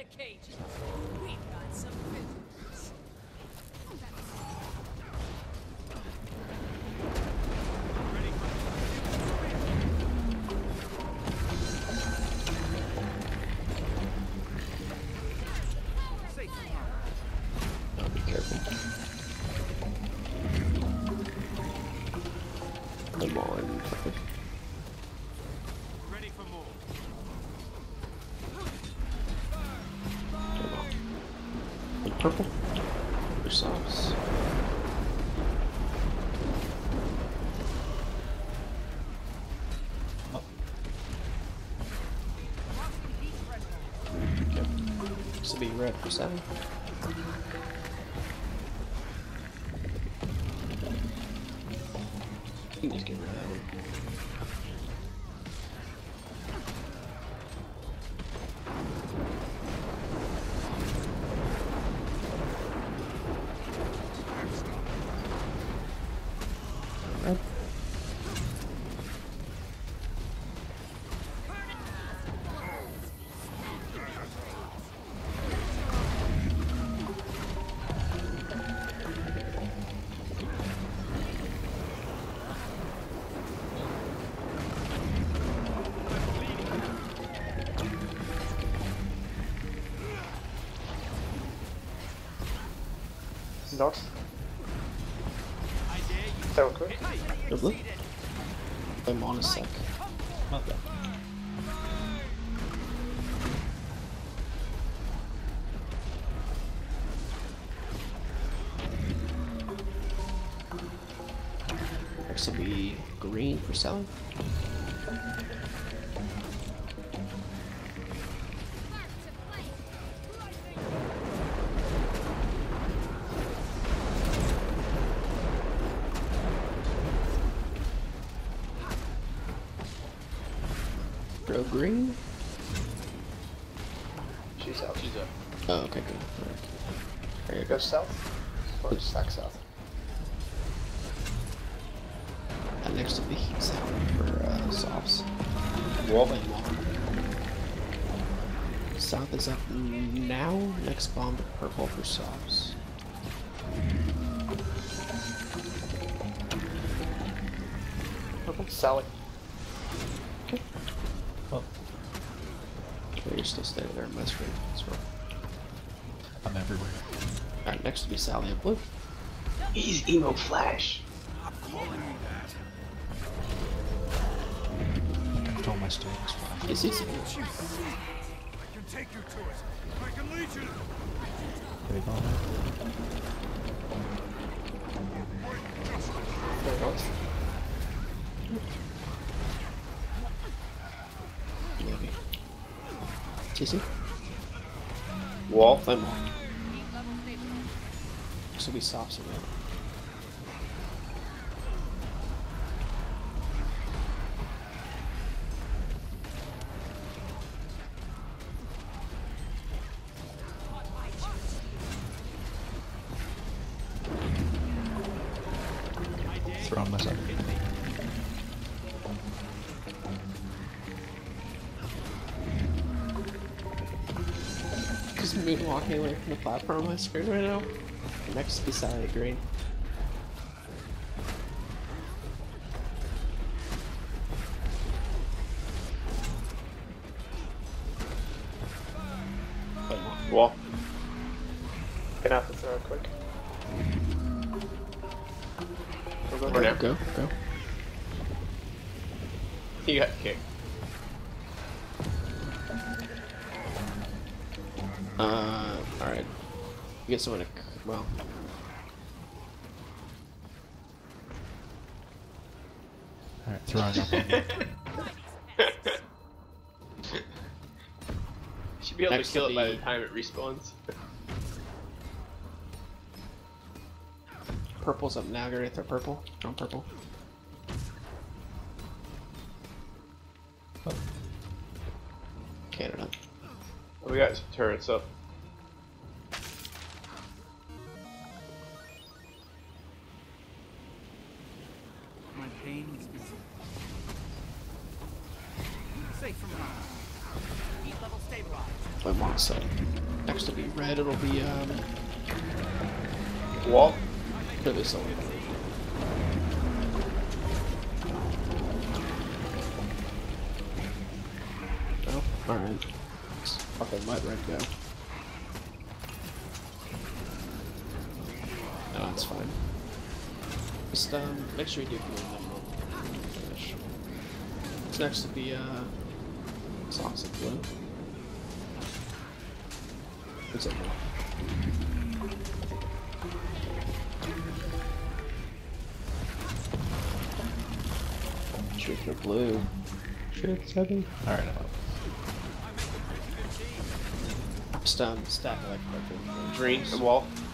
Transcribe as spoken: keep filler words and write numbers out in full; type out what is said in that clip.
the cages. We've got some visitors. Oh, be careful. Come on. Ready for more. Come on. And purple. Yourselves. Oh. Okay. This will be red for seven. You can just get rid of that one. Red. North. I dare you. So quick. Go blue. I'm on a sec. Okay. Next will be green for selling. Go green. She's out. She's up. Oh, okay, good. Alright. There you Go go. south. Or stack south. Uh, next will be heat sound for uh, softs. Wall. Play wall. South is up now. Next bomb to purple for softs. Purple. Sally. Okay. Oh. Okay, you're still standing there on my screen. That's wrong. I'm everywhere. Alright, next will be Sally in blue. He's emo flash. I'm calling you that. I told my students. Is he? I can take you to it. I can lead you. They go. There goes. Maybe. T C? Wall. Flame wall. This will be softs in there. Throw on myself. Just me walking away from the platform on my screen right now. Next will be Sally green. Flame wall. Wall. Gonna have to throw it quick. Go, go, Go, go now. go, go. You got kicked. Uh, alright. You get someone to, well. Alright, throwing up on me. Should be able Next to kill will it by be- the time it respawns. Purple's up now. Get ready to throw purple. On purple. Oh, Canada. We got some turrets up. My pain is easy. Safe from harm. Heat level stabilized. Flame wall set. Next will be red. It'll be um. Wall. For this only. Oh, all right. Let's fucking let red go. No, that's fine. Just um, make sure you do blue and then we'll finish. This next will be uh, Toxic Blue. What's up, man? Shoot for blue. Shit, seven. Alright, I'm up. Just um, stack like purple. Green. And wall.